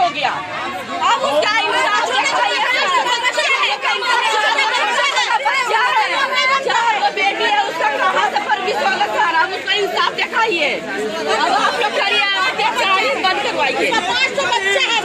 गया। अब उसका इंसाफ होना चाहिए। बेटी है उसका कहाँ से परमिश होगा सर? अब उसका इंसाफ दिखाइए। अब आप लोग करिए, अत्याचार बंद करवाइए। 500 बच्चे हैं।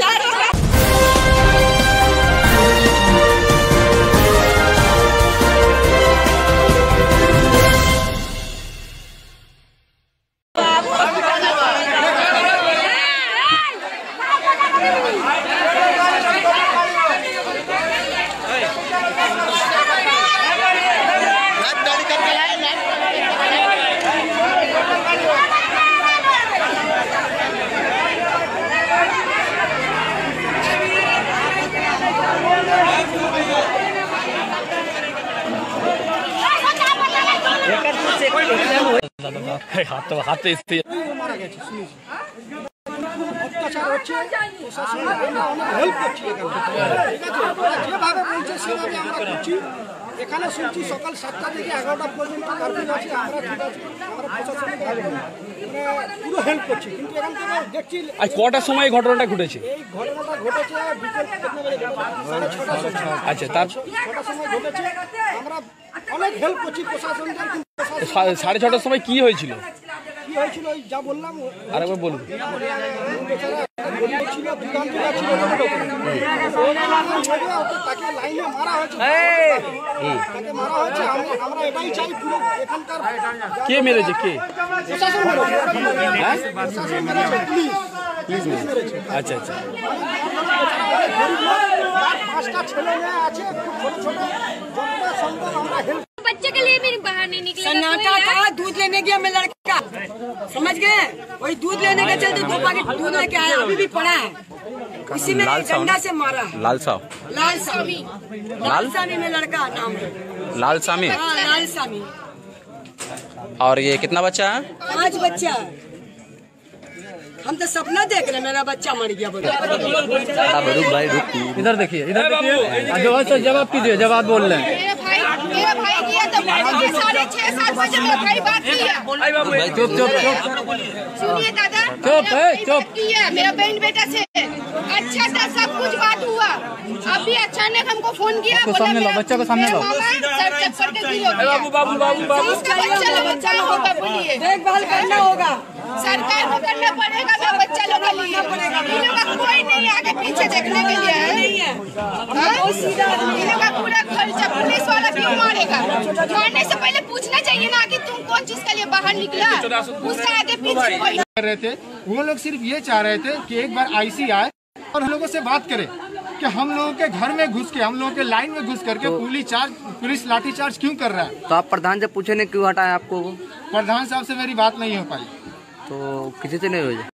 হাত অত্যাচার হচ্ছে, হেল্প করছি যেভাবে বলছে সেভাবে আমরা করছি। এখানে শুনছি সকাল 7টা থেকে 11টা পর্যন্ত কার্ফিউ আছে। আমরা ঠিক আছে, আমরা প্রশাসনিকভাবে পুরো হেল্প করছি, কিন্তু এখান থেকে দেখছি। আজ কটার সময় ঘটনাটা ঘটেছে? এই ঘটনাটা ঘটেছে বিকেল 6:30। আচ্ছা, তার 6টার সময় ঘটেছে। আমরা অনেক হেল্প করছি প্রশাসনকে। 6:30টার সময় কি হয়েছিল? কি হয়েছিল যা বললাম আরেকবার বলুন। ছিল দুকানগুলো ছিল, তাকে লাইনে মারা হয়েছে, তাকে মারা হয়েছে। আমরা এটাই চাই পুরো এখানকার। কে মেরেছে? কে? প্রশাসন মেরেছে। হ্যাঁ, প্রশাসন মেরেছে, পুলিশ মেরেছে। আচ্ছা আচ্ছা। 5টা ছেলে মেয়ে আছে, ছোট ছোট, যতটা সম্ভব আমরা হেল্প। बच्चे के लिए भी बाहर नहीं निकले। सन्नाटा था, दूध लेने गया मैं लड़का, समझ गए? वही दूध लेने के चलते 2 पैकेट दूध लेके आया, अभी भी पड़ा है। इसी में डंडा से मारा है। लाल साहब, लाल स्वामी, लाल स्वामी में लड़का नाम है। लाल स्वामी। हाँ, लाल स्वामी। और ये कितना बच्चा है? 5 बच्चा है। हम तो सपना देख रहे, मेरा बच्चा मर गया बोले। इधर देखिए, इधर देखिए, जवाब कीजिए, जवाब बोल रहे हैं। मेरा भाई किया तो 6:30-7 बजे मेरा भाई बात किया। चुप चुप चुप, सुनिए दादा, चुप है, चुप। किया मेरा बहन बेटा से अच्छा था, सब कुछ बात हुआ। अभी अचानक हमको फोन किया, सामने लो, बच्चा को सामने लो। सर चक्कर के गिर हो गया। उसका बच्चा लोग होगा, बोलिए देखभाल करना होगा, सरकार को करना पड़ेगा। मेरा बच्चा लोग का लिए इन लोग का कोई नहीं आगे पीछे देखने के लिए नहीं है। इन लोग का पूरा खर्चा पुलिस वाला क्यों मारेगा? मारने से पहले पूछना चाहिए ना कि तुम कौन चीज के लिए बाहर निकला, उसका आगे पीछे कोई कर रहे थे। वो लोग सिर्फ ये चाह रहे थे कि एक बार आईसी आए और हम लोगों से बात करे कि हम लोगों के घर में घुस के, हम लोगों के लाइन में घुस करके पुलिस लाठीचार्ज क्यों कर रहा है। तो आप प्रधान से पूछे ने क्यों हटाया आपको? प्रधान साहब से मेरी बात नहीं हो पाई। तो किसी से नहीं हुई?